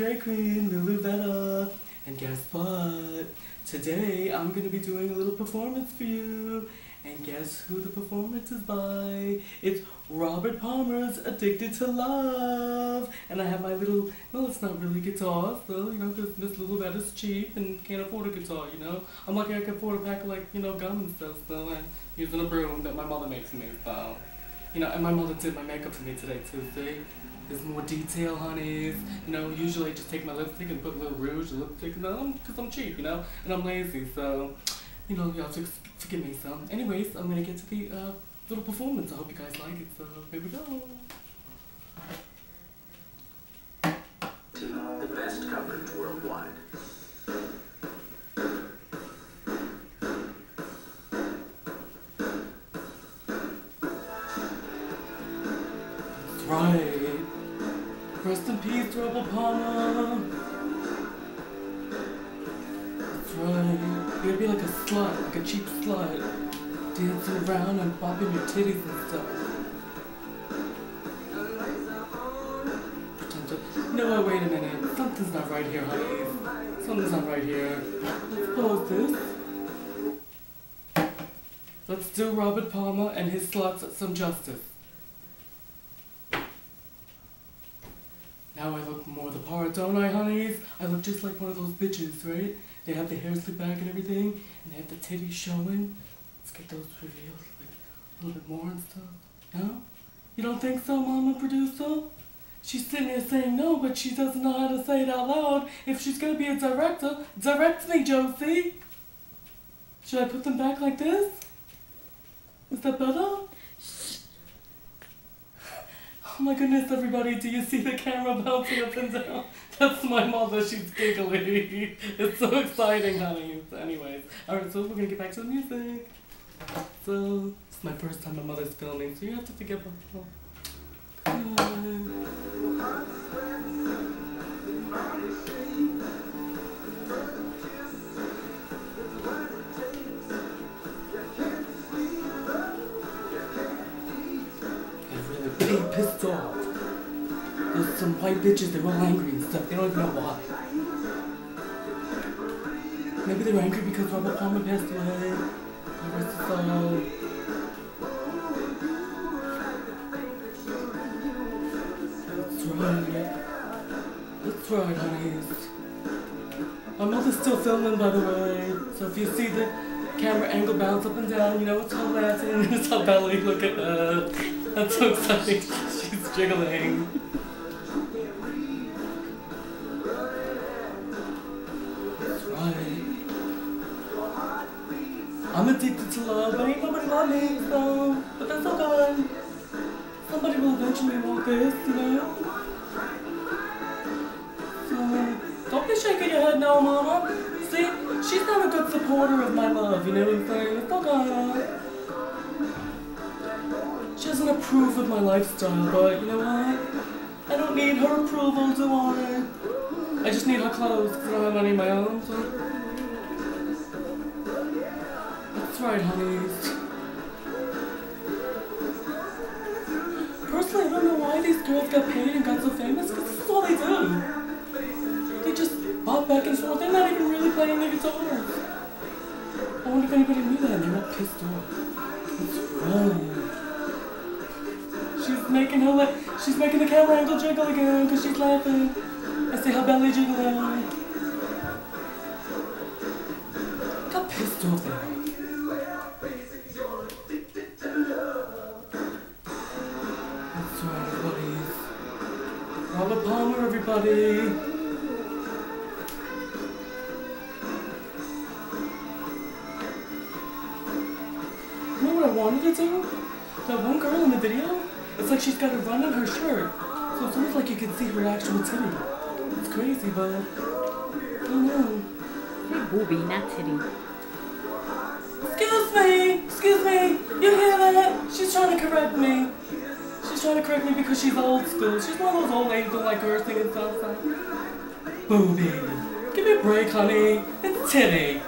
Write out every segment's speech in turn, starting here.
drag queen Lulu Vetta, and guess what? Today I'm gonna be doing a little performance for you, and guess who the performance is by? It's Robert Palmer's Addicted to Love, and I have my little, well, it's not really guitar, so, because Miss Lulu Vetta's cheap and can't afford a guitar. I'm lucky I can afford a pack of, gum and stuff, so I'm using a broom that my mother makes me, so. And my mother did my makeup for me today too, see? There's more detail, honeys. Usually I just take my lipstick and put a little rouge and lipstick, because I'm cheap, and I'm lazy, so, y'all forgive me some. Anyways, I'm gonna get to the little performance. I hope you guys like it, so here we go. The best coverage worldwide. That's right. Rest in peace, Robert Palmer. That's right. You're gonna be like a slut, like a cheap slut, dancing around and bopping your titties and stuff. Pretend to. No, wait a minute. Something's not right here, honey. Something's not right here. Let's pause this. Let's do Robert Palmer and his sluts some justice. Now I look more the part, don't I, honeys? I look just like one of those bitches, right? They have the hair slicked back and everything, and they have the titties showing. Let's get those revealed, like, a little bit more and stuff. No? You don't think so, Mama Producer? She's sitting there saying no, but she doesn't know how to say it out loud. If she's gonna be a director, direct me, Josie! Should I put them back like this? Is that better? Oh my goodness, everybody, do you see the camera bouncing up and down? That's my mother, she's giggly. It's so exciting, honey. Anyways, alright, so we're gonna get back to the music. So, it's my first time my mother's filming, so you have to forgive her. Pissed off. There's some white bitches, they're all angry and stuff. They don't even know why. Maybe they're angry because Robert Palmer passed away. God rest his soul. That's right. That's right, honeys. My mother's still filming, by the way. So if you see the camera angle bounce up and down, it's her Latin, it's her belly. Look at that. That's so exciting. She's jiggling. That's right. I'm addicted to love, but ain't nobody love me, so. But that's okay. Somebody will eventually want this, So, don't be shaking your head now, Mama. See, she's not a good supporter of my love, you know what I'm saying? It's okay. She doesn't approve of my lifestyle, but you know what? I don't need her approval, do I? I just need her clothes, because I don't have any of my own, so. That's right, honeys. Personally, I don't know why these girls got paid and got so famous, because this is all they do. They just bop back and forth, they're not even really playing the guitar. I wonder if anybody knew that, and they're all pissed off. That's right. She's making the camera angle jiggle again because she's laughing. I see her belly jiggling. Got pissed off there. That's right, everybody. Robert Palmer, everybody. You know what I wanted to do? That one girl in the video? It's like she's got a run in her shirt, so it's almost like you can see her actual titty. It's crazy, but I don't know. Big booby, not titty. Excuse me, you hear that? She's trying to correct me. She's trying to correct me because she's old school. She's one of those old ladies who don't like cursing and stuff. Like, booby, give me a break, honey. It's titty.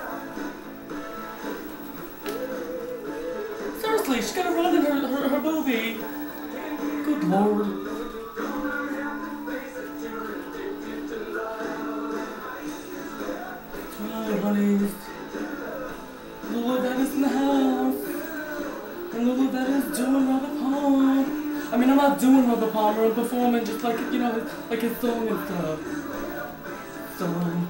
Seriously, she's got a run in her boobie. Good lord. right, honeys. Lulu is in the house. And Lulu is doing Robert Palmer. I mean, I'm not doing Robert Palmer, I'm performing just like, you know, like his song and stuff. So,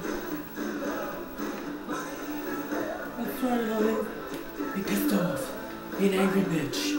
that's right, honey. Be pissed off. Be an angry bitch.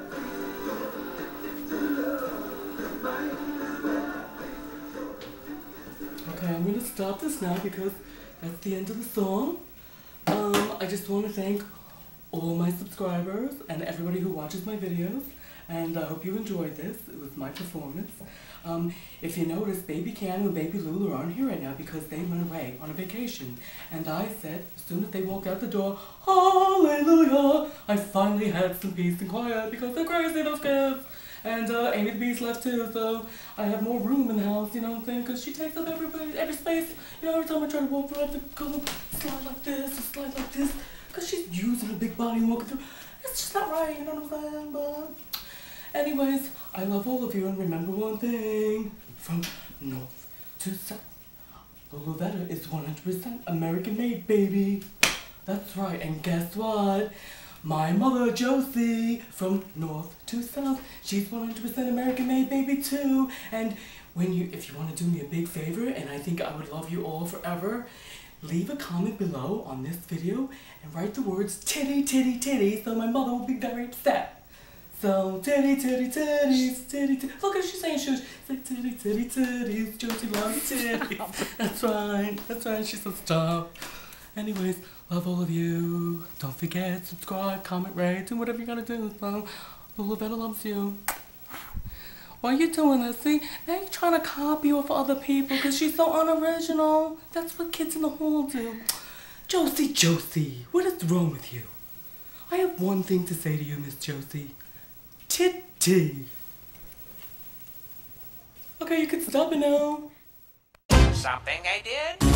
Okay, I'm gonna stop this now because that's the end of the song. I just want to thank all my subscribers and everybody who watches my videos, and I hope you enjoyed this. It was my performance. If you notice, Baby Cam and Baby Lulu aren't here right now because they went away on a vacation. And I said, as soon as they walked out the door, hallelujah, I finally had some peace and quiet because they're crazy, those kids. And Amy the Beast left too, so I have more room in the house, you know what I'm saying? Because she takes up every space. You know, every time I try to walk through, I have to go slide like this or slide like this. Because she's using her big body and walking through. It's just not right, you know what I'm saying? But anyways, I love all of you, and remember one thing. From north to south, Lulu is 100% American made, baby. That's right, and guess what? My mother, Josie, from north to south, she's 100% American made, baby, too. And if you want to do me a big favor, and I think I would love you all forever, leave a comment below on this video and write the words titty, titty, titty, so my mother will be very upset. So, titty, titty, titties, titty, titty. Look at she's saying shoes. It's like titty, titty, titties, Josie loves titties. That's right, she's a star. Anyways, love all of you. Don't forget, subscribe, comment, rate, do whatever you gotta do. So, Lulu loves you. Why are you doing this? See, now you're trying to copy off other people because she's so unoriginal. That's what kids in the hall do. Josie, what is wrong with you? I have one thing to say to you, Miss Josie. Titty. Okay, you can stop it now. Something I did?